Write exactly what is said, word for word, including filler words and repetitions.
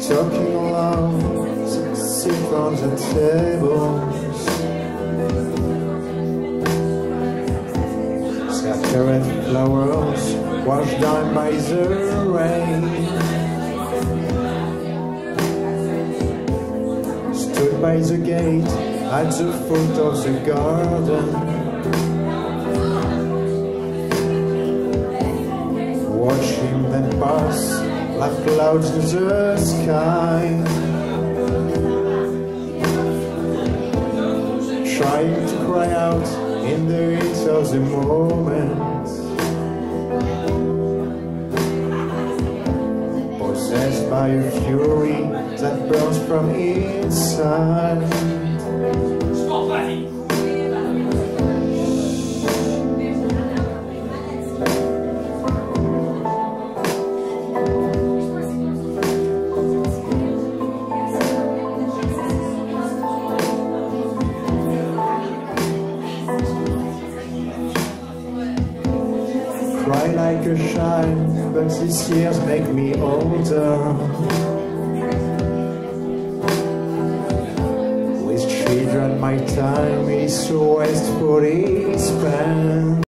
talking alone, sit on the tables, scattered flowers washed down by the rain, stood by the gate at the foot of the garden, watching them pass like clouds in the sky, trying to cry out in the heat of the moment, possessed by a fury that burns from inside. Cry like a child, but these years make me older. With children my time is so wastefully spent.